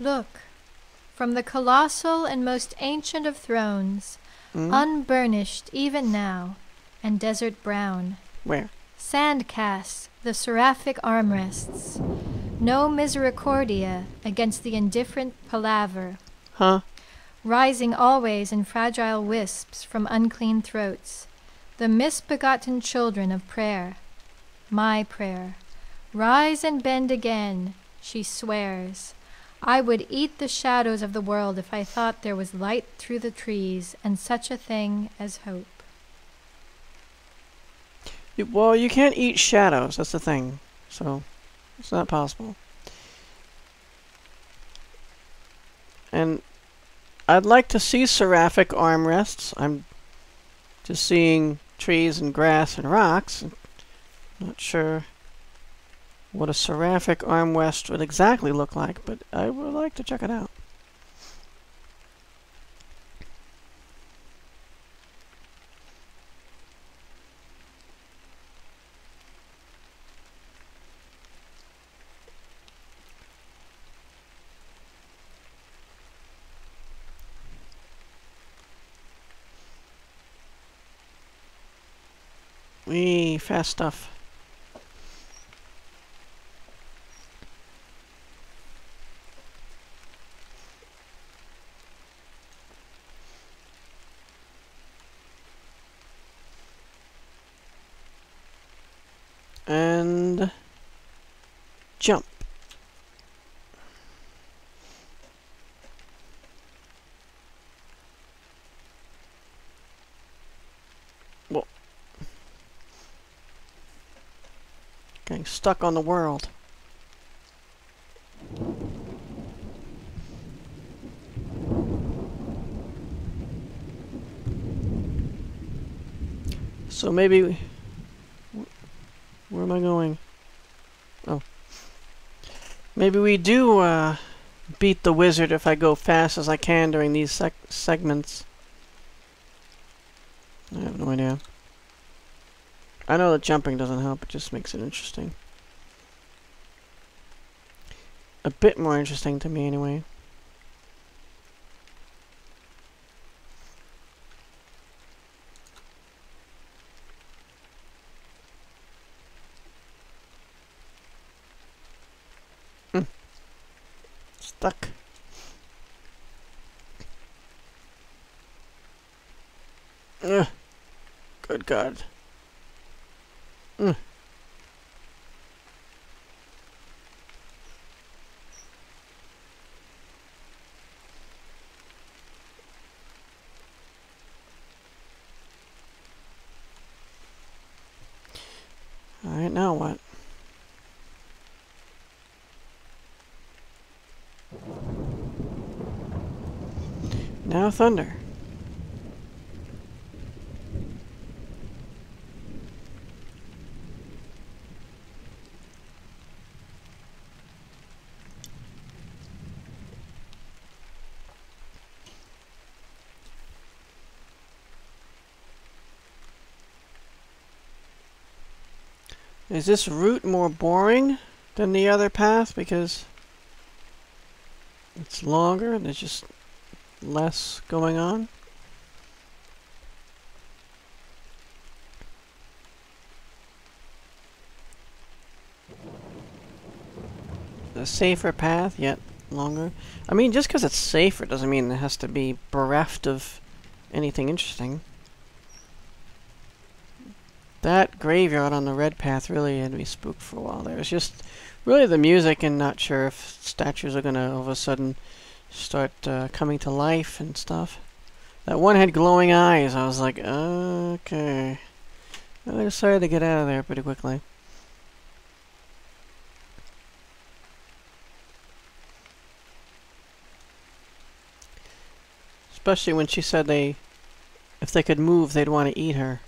Look, from the colossal and most ancient of thrones, unburnished even now, and desert brown. Where? Sand casts the seraphic armrests. No misericordia against the indifferent palaver. Huh? Rising always in fragile wisps from unclean throats. The misbegotten children of prayer. My prayer. Rise and bend again, she swears. I would eat the shadows of the world if I thought there was light through the trees and such a thing as hope. Well, you can't eat shadows, that's the thing. So, it's not possible. And I'd like to see seraphic armrests. I'm just seeing trees and grass and rocks. Not sure what a seraphic armrest would exactly look like, but I would like to check it out. Wee, fast stuff. And jump. Whoa. Getting stuck on the world. So maybe... Where am I going? Oh. Maybe we do beat the wizard if I go fast as I can during these segments. I have no idea. I know that jumping doesn't help, it just makes it interesting. A bit more interesting to me anyway. Stuck. Ugh. Good God. Ugh. Alright, now what? Now thunder. Is this route more boring than the other path because it's longer and there's just less going on? The safer path, yet longer. I mean, just because it's safer doesn't mean it has to be bereft of anything interesting. That graveyard on the red path really had me spooked for a while there. It's just really the music and not sure if statues are gonna all of a sudden start coming to life and stuff. That one had glowing eyes. I was like, okay. I decided to get out of there pretty quickly. Especially when she said if they could move, they'd want to eat her.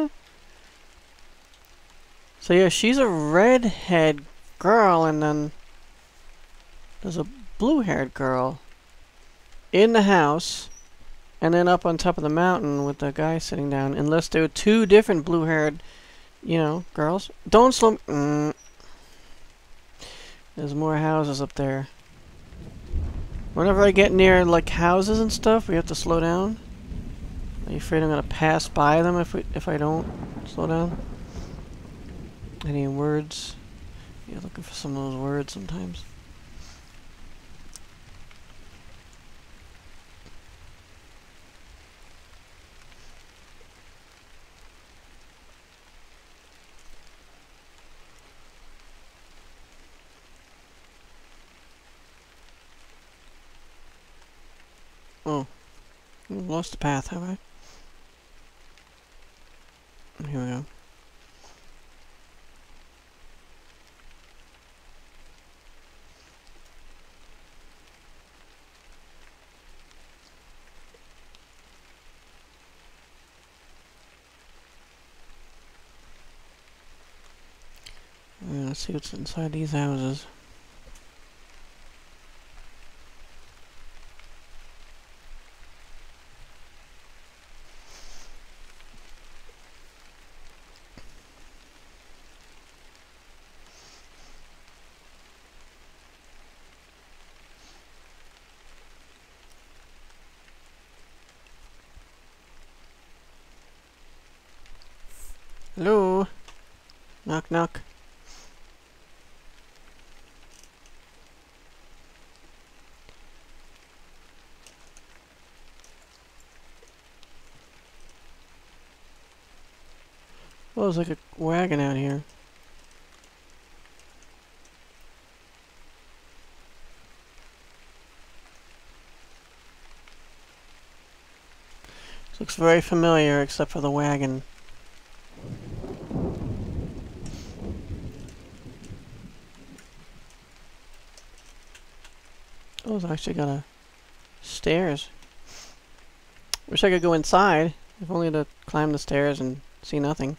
So yeah, she's a redhead girl, and then there's a blue-haired girl in the house, and then up on top of the mountain with the guy sitting down. Unless there were two different blue-haired, you know, girls. Don't slow. There's more houses up there. Whenever I get near, like, houses and stuff, we have to slow down. Are you afraid I'm gonna pass by them if I don't slow down? Any words? Yeah, looking for some of those words sometimes. Oh, I've lost the path, have I? Here we go. Let's see what's inside these houses. Hello? Knock, knock. Oh, there's like a wagon out here. This looks very familiar, except for the wagon. Oh, it's actually got a stairs. Wish I could go inside, if only to climb the stairs and see nothing.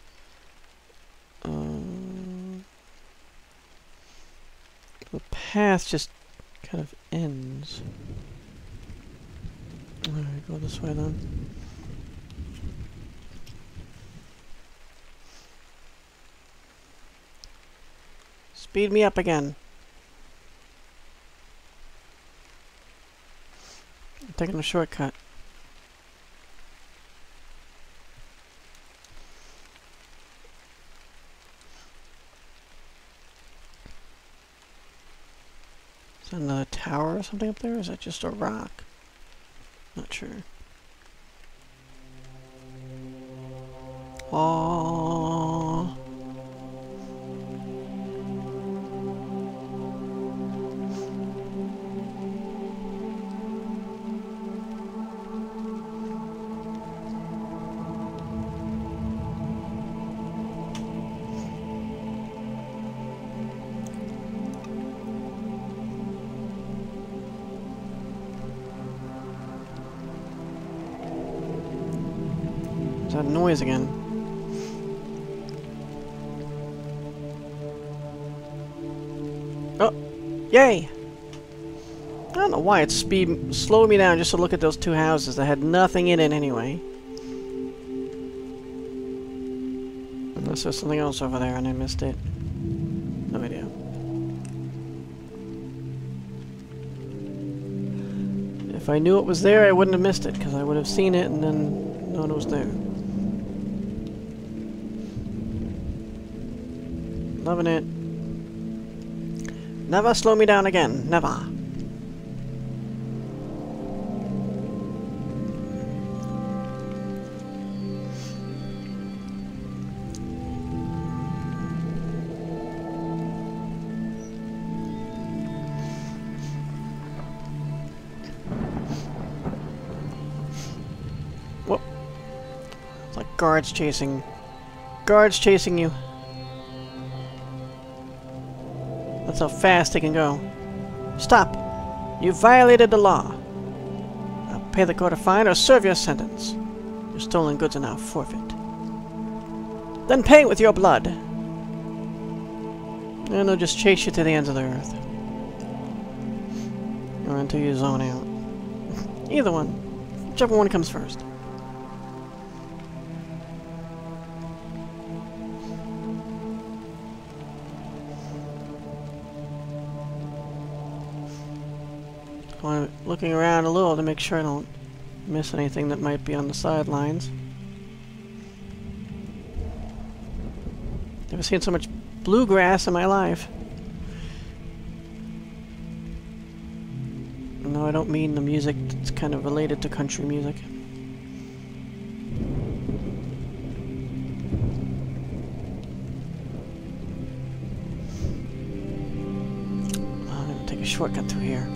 The path just kind of ends. Alright, go this way then. Speed me up again. I'm taking a shortcut. Is that another tower or something up there? Or is that just a rock? Not sure. Oh. That noise again. Oh, yay! I don't know why it's slowed me down just to look at those two houses that had nothing in it anyway. Unless there's something else over there and I missed it. No idea. If I knew it was there, I wouldn't have missed it, because I would have seen it and then known it was there. Loving it. Never slow me down again. Never. Whoop. It's like guards chasing you. That's how fast they can go. Stop! You violated the law. Now pay the court a fine or serve your sentence. Your stolen goods are now forfeit. Then pay it with your blood. And they'll just chase you to the ends of the earth. Or until you zone out. Either one. Whichever one comes first. want to looking around a little to make sure I don't miss anything that might be on the sidelines. Never seen so much bluegrass in my life. No, I don't mean the music that's kind of related to country music. I'm gonna take a shortcut through here.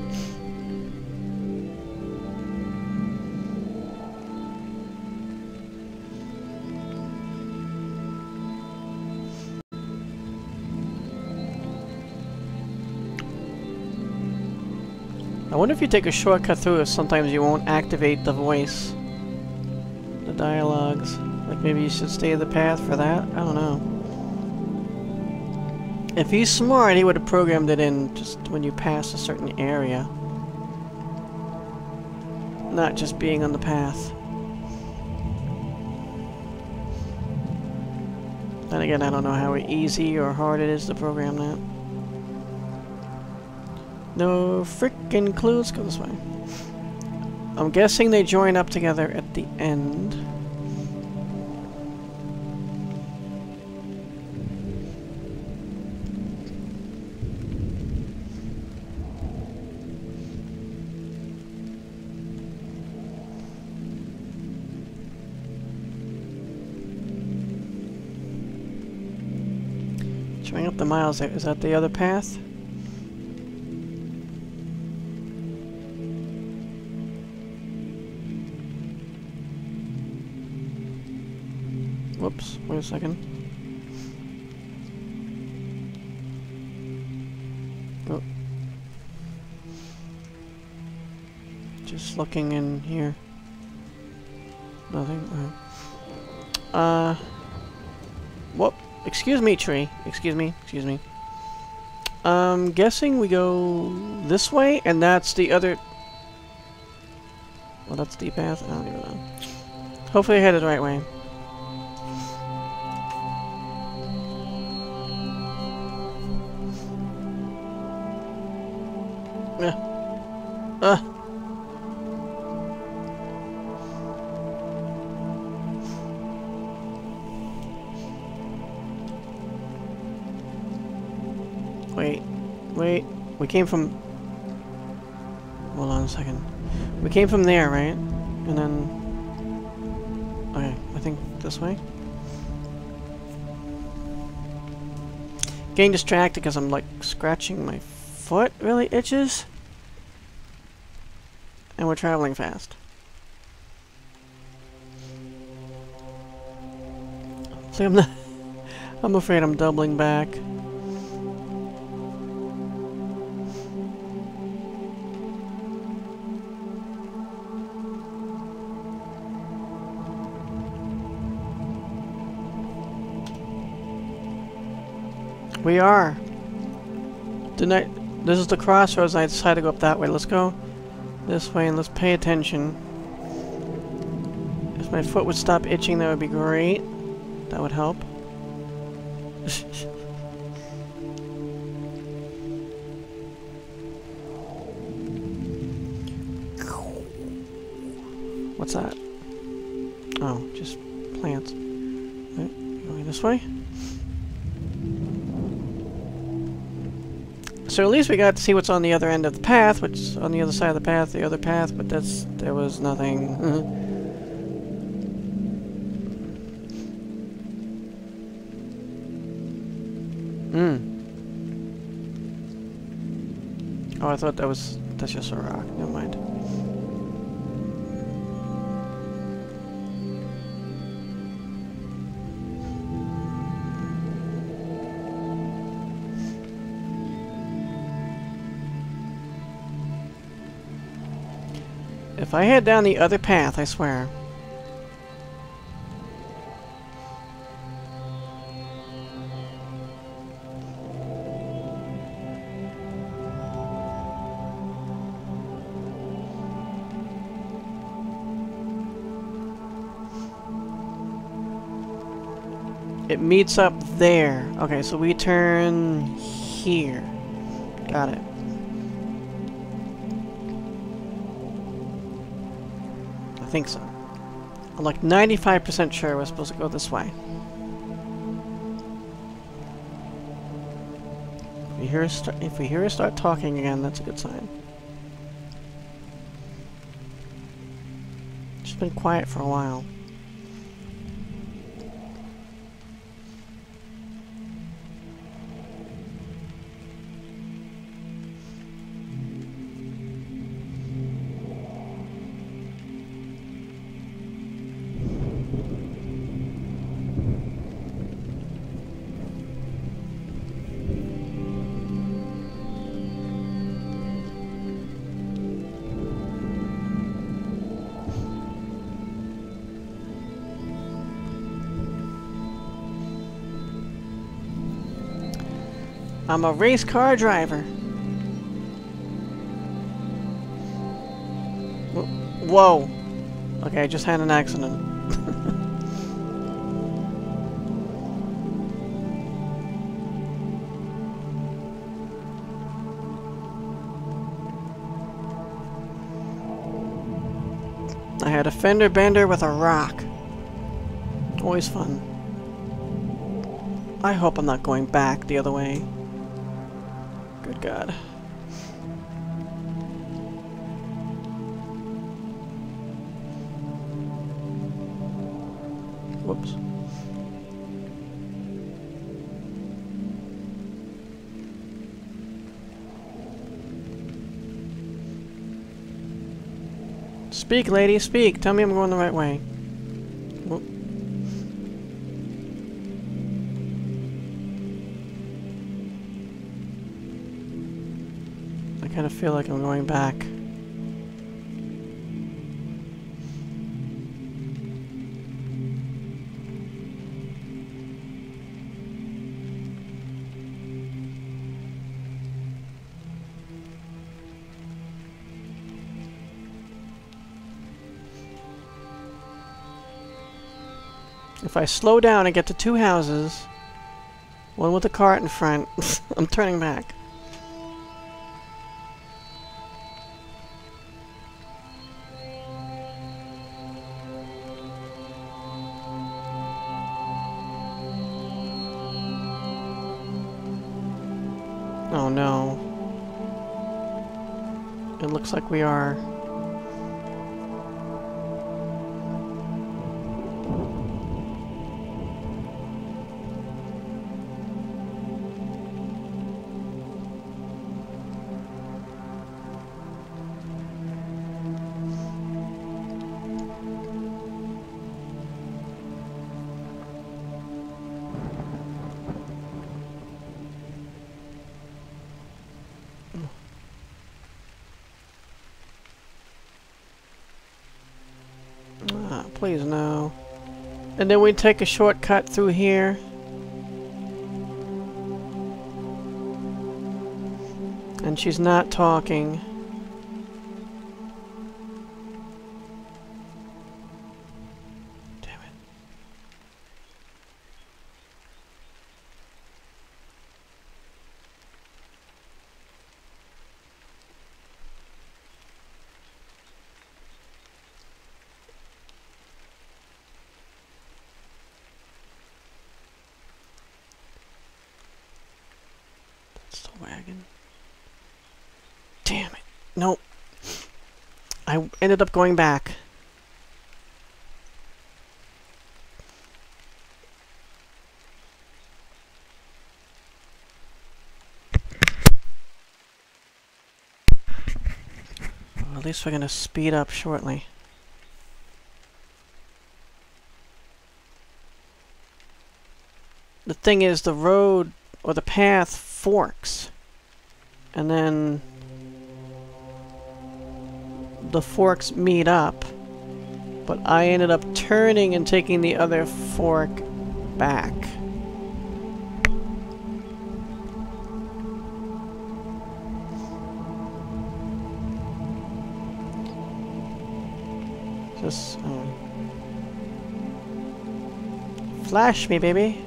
I wonder if you take a shortcut through it, sometimes you won't activate the voice. The dialogues. Like maybe you should stay the path for that? I don't know. If he's smart, he would have programmed it in just when you pass a certain area. Not just being on the path. Then again, I don't know how easy or hard it is to program that. No frickin' clue. Let's go this way. I'm guessing they join up together at the end. Showing up the miles there. Is that the other path? Whoops, wait a second. Oh. Just looking in here. Nothing. Whoop. Excuse me, tree. Excuse me. Guessing we go this way, and that's the other... Well, that's the path? I don't even know. Hopefully I headed the right way. Wait. We came from... Hold on a second. We came from there, right? And then... Okay, I think this way? Getting distracted because I'm like scratching my foot really itches. And we're traveling fast. See, I'm afraid I'm doubling back. We are. This is the crossroads. I decided to go up that way. Let's go this way and let's pay attention. If my foot would stop itching, that would be great. That would help. What's that? Oh, just plants. Right, going this way? So at least we got to see what's on the other end of the path, which is on the other side of the path, the other path, but there was nothing. Oh, I thought that's just a rock. Never mind. If I head down the other path, I swear. It meets up there. Okay, so we turn here. Got it. I think so. I'm like 95% sure we're supposed to go this way. If we hear her start talking again, that's a good sign. She's been quiet for a while. I'm a race car driver. Whoa. Okay, I just had an accident. I had a fender bender with a rock. Always fun. I hope I'm not going back the other way. Good God. Whoops. Speak, lady, speak. Tell me I'm going the right way. Whoop. I kind of feel like I'm going back. If I slow down and get to two houses, one with a cart in front, I'm turning back. Oh no. It looks like we are. Please no. And then we take a shortcut through here. And she's not talking. Damn it. That's the wagon. Damn it. Nope. I ended up going back. Well, at least we're gonna speed up shortly. The thing is, the road or the path forks. And then the forks meet up, but I ended up turning and taking the other fork back. Just flash me, baby.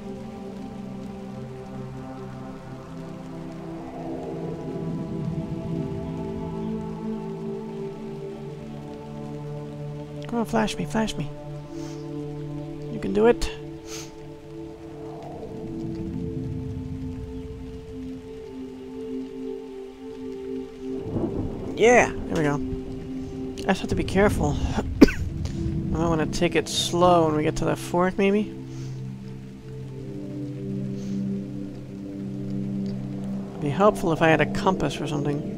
Come on, flash me, flash me. You can do it. Yeah, there we go. I just have to be careful. I want to take it slow when we get to that fork, maybe? It'd be helpful if I had a compass or something.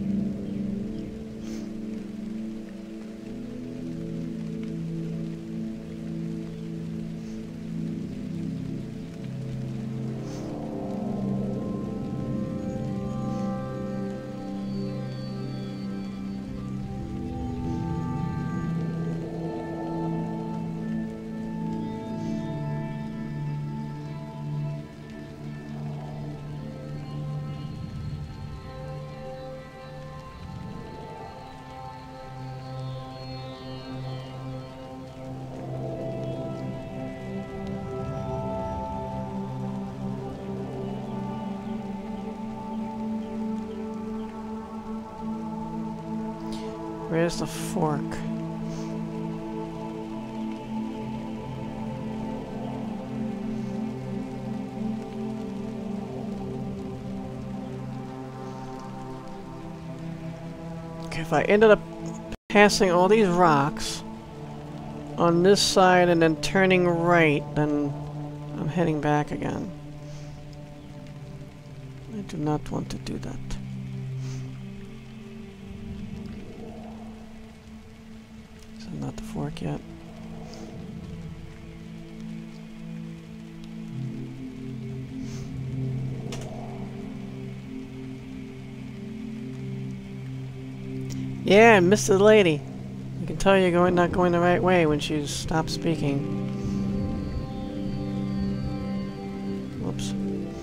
Where's the fork? Okay, if I ended up passing all these rocks on this side and then turning right, then I'm heading back again. I do not want to do that. Not the fork yet. Yeah, I missed the lady. You can tell you're not going the right way when she stops speaking. Whoops.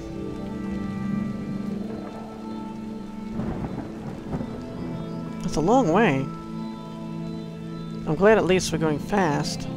That's a long way. I'm glad at least we're going fast.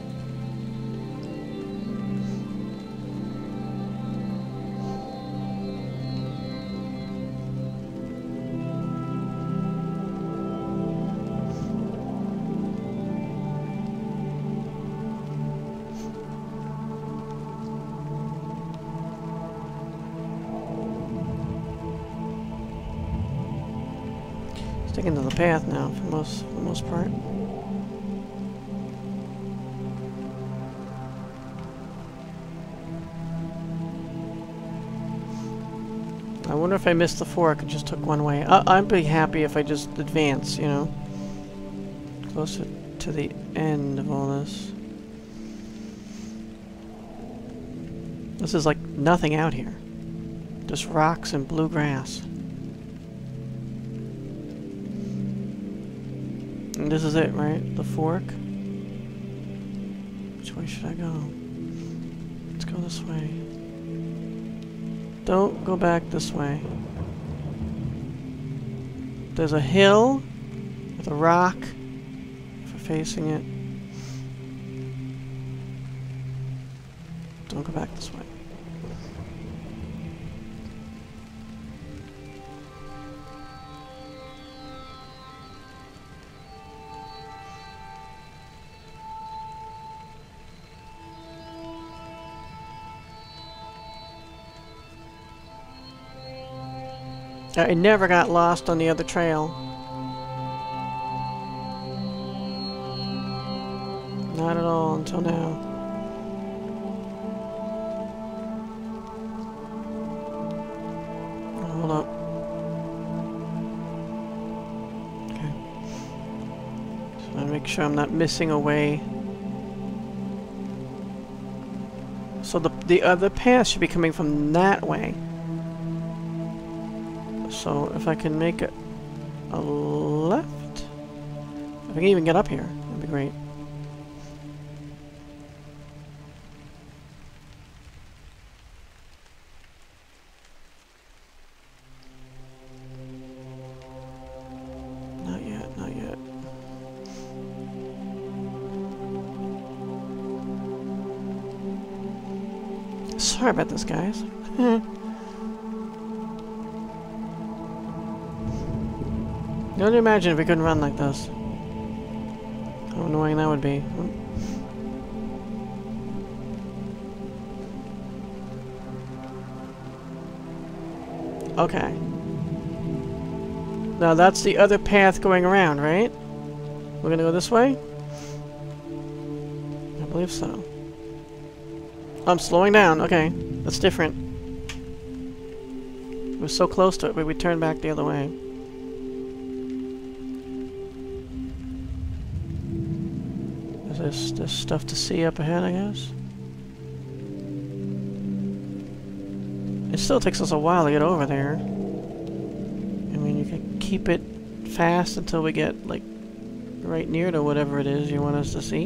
Sticking to the path now for the most part. I wonder if I missed the fork and just took one way. I'd be happy if I just advance, you know. Closer to the end of all this. This is like nothing out here. Just rocks and blue grass. And this is it, right? The fork? Which way should I go? Let's go this way. Don't go back this way. There's a hill with a rock for facing it. Don't go back this way. I never got lost on the other trail. Not at all until now. Oh, hold up. Okay. So I make sure I'm not missing a way. So the other path should be coming from that way. So if I can make it a left, if I can even get up here, that'd be great. Not yet, not yet. Sorry about this, guys. You only imagine if we couldn't run like this. How annoying that would be. Okay. Now that's the other path going around, right? We're gonna go this way? I believe so. I'm slowing down. Okay. That's different. We were so close to it, but we turned back the other way. There's stuff to see up ahead, I guess. It still takes us a while to get over there. I mean, you can keep it fast until we get, like, right near to whatever it is you want us to see.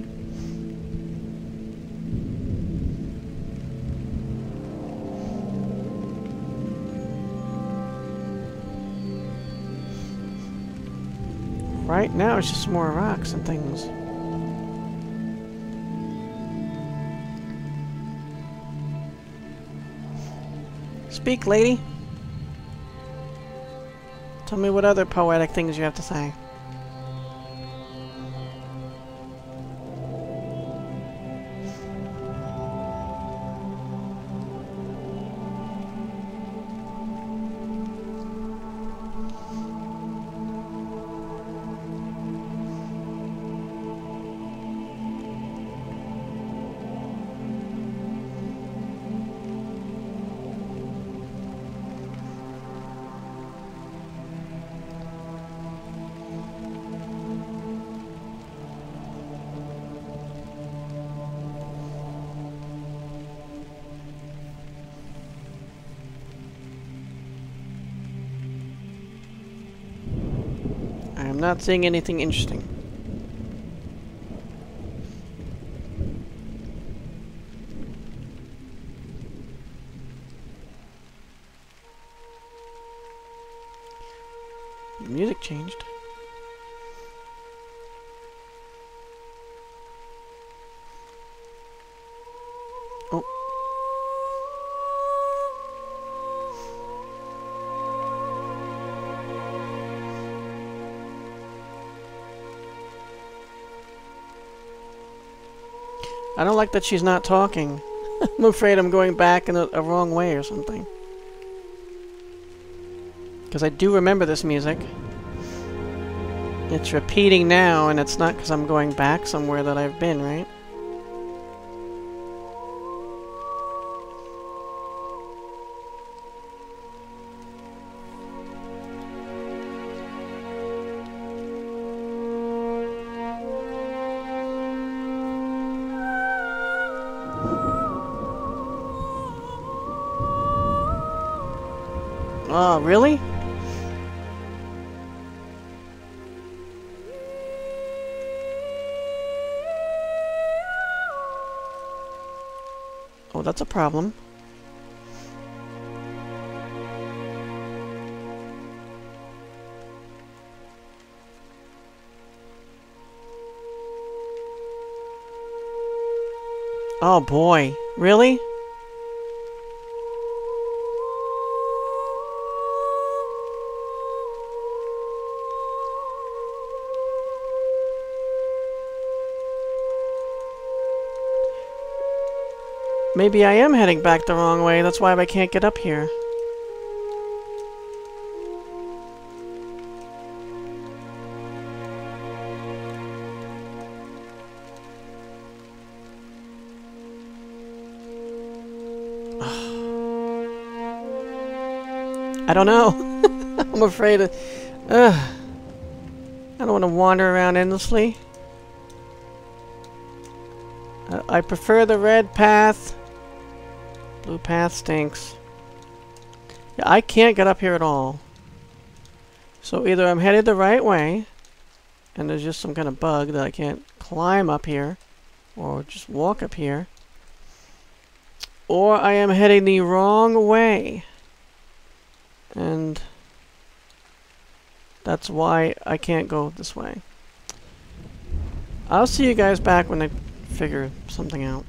Right now, it's just more rocks and things. Speak, lady. Tell me what other poetic things you have to say. I'm not seeing anything interesting. The music changed. Oh. I don't like that she's not talking. I'm afraid I'm going back in a wrong way or something. Because I do remember this music. It's repeating now, and it's not because I'm going back somewhere that I've been, right? Oh, really? Oh, that's a problem. Oh boy, really? Maybe I am heading back the wrong way, that's why I can't get up here. I don't know. I'm afraid of... I don't want to wander around endlessly. I prefer the red path. Blue path stinks. Yeah, I can't get up here at all. So either I'm headed the right way, and there's just some kind of bug that I can't climb up here, or just walk up here, or I am heading the wrong way. And that's why I can't go this way. I'll see you guys back when I figure something out.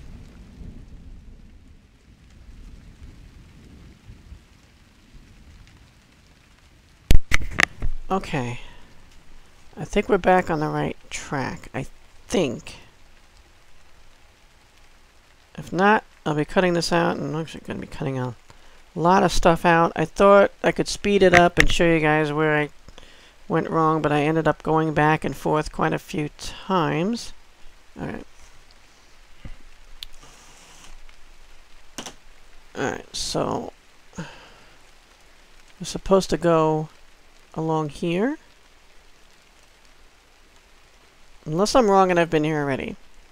Okay. I think we're back on the right track. I think. If not, I'll be cutting this out, and I'm actually going to be cutting a lot of stuff out. I thought I could speed it up and show you guys where I went wrong, but I ended up going back and forth quite a few times. Alright. Alright, so we're supposed to go along here. Unless I'm wrong and I've been here already.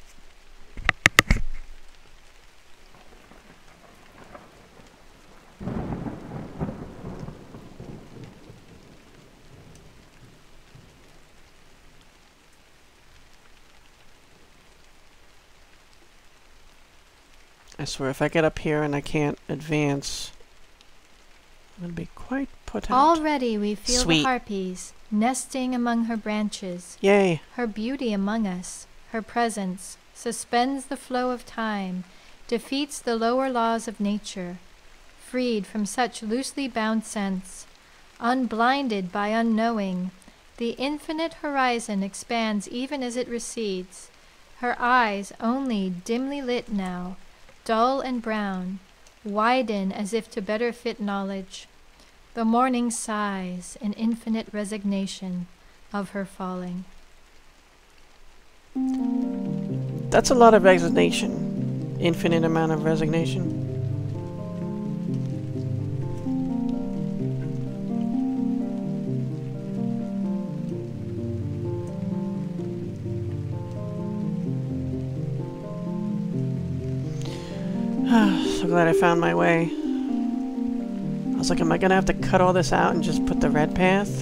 I swear, if I get up here and I can't advance, I'm going to be quite put out. Already we feel Sweet. the harpies nesting among her branches. Yay. Her beauty among us, her presence, suspends the flow of time, defeats the lower laws of nature. Freed from such loosely bound sense, unblinded by unknowing, the infinite horizon expands even as it recedes. Her eyes, only dimly lit now, dull and brown, widen as if to better fit knowledge. The morning sighs in infinite resignation of her falling. That's a lot of resignation. Infinite amount of resignation. So glad I found my way. I was like, am I gonna have to cut all this out and just put the red path?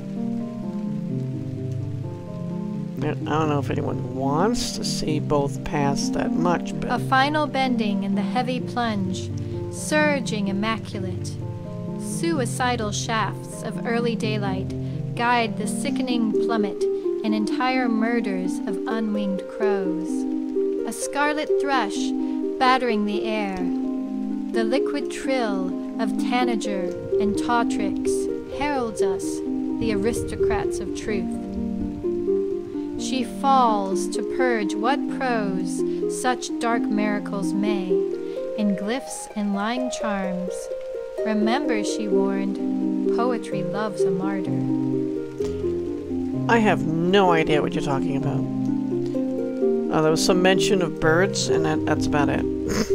I don't know if anyone wants to see both paths that much, but... A final bending in the heavy plunge, surging immaculate. Suicidal shafts of early daylight guide the sickening plummet in entire murders of unwinged crows. A scarlet thrush battering the air. The liquid trill of tanager and tautrix heralds us, the aristocrats of truth. She falls to purge what prose such dark miracles may, in glyphs and lying charms. Remember, she warned, poetry loves a martyr. I have no idea what you're talking about. There was some mention of birds, and that's about it.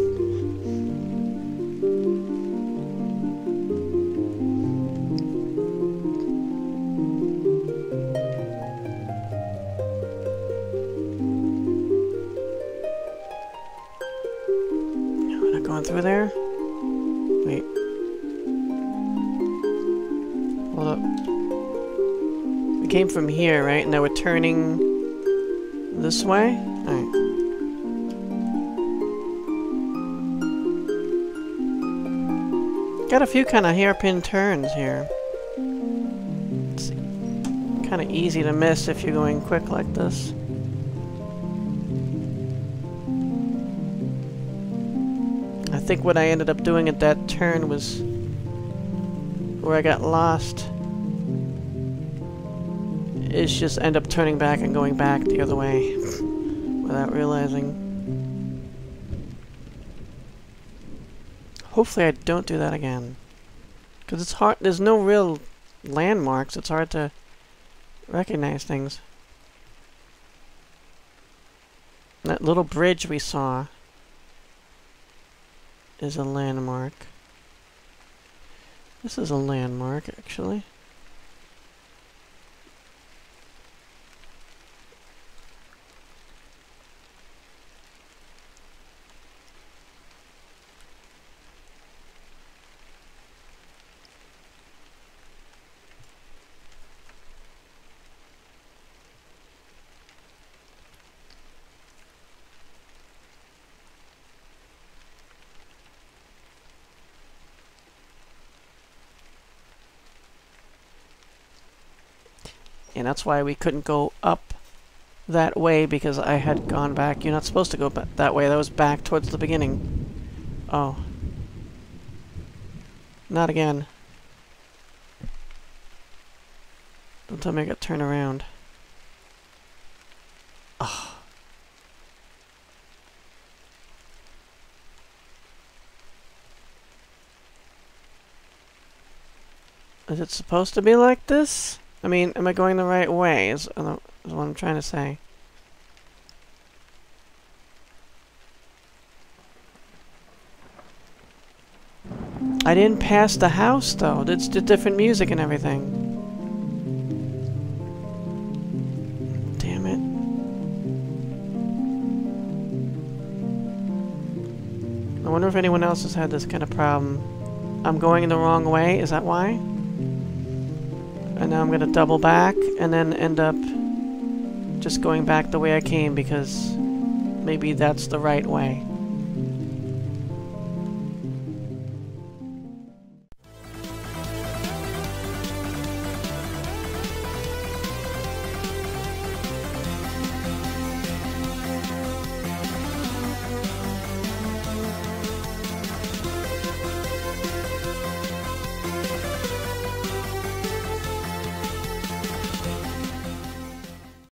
We're not going through there? Wait. Hold up. We came from here, right? And now we're turning this way? Alright. Got a few kind of hairpin turns here. It's kind of easy to miss if you're going quick like this. I think what I ended up doing at that turn was where I got lost. Is just end up turning back and going back the other way without realizing. Hopefully I don't do that again. Because it's hard, there's no real landmarks, it's hard to recognize things. That little bridge we saw is a landmark. This is a landmark, actually. And that's why we couldn't go up that way, because I had gone back. You're not supposed to go that way. That was back towards the beginning. Oh. Not again. Don't tell me I got to turn around. Oh, Is it supposed to be like this? I mean, am I going the right way is what I'm trying to say. I didn't pass the house, though. It's the different music and everything. Damn it. I wonder if anyone else has had this kind of problem. I'm going the wrong way, is that why? And now I'm gonna double back and then end up just going back the way I came because maybe that's the right way.